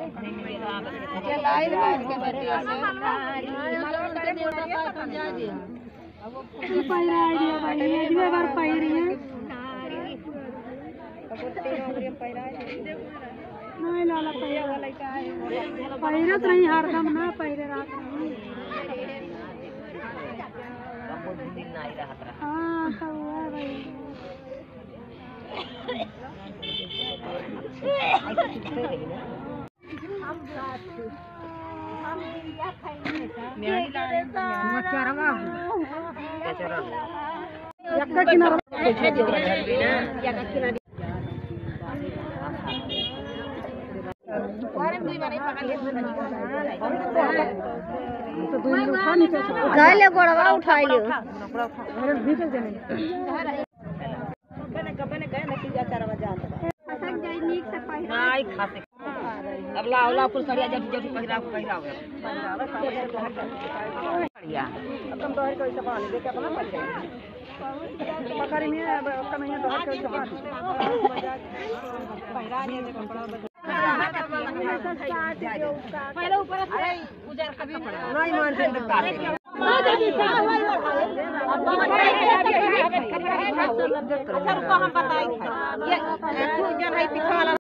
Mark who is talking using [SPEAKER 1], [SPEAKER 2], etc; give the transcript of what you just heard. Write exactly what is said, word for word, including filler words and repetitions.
[SPEAKER 1] लाइल बाज के बतिया से
[SPEAKER 2] पहिरा आइडिया भाई ये बार पहिरी है नहीं लाला पहिरा पहिरत रही हरदम ना पहिरे रात हाँ सब हुआ भाई गोड़वा उठाई लो
[SPEAKER 1] अब लाओ पुल सड़िया जब जब पहिरा पहिरा हुआ बढ़िया तुम तो हर कोई सवाल दे के अपना पड़ जाए पकड़ में कम है तो हर कोई सवाल पहिरा नहीं है कपड़ा पहले ऊपर अरे उजर का कपड़ा नहीं मानते अच्छा रुको हम बताएंगे ये जन है पीछे वाला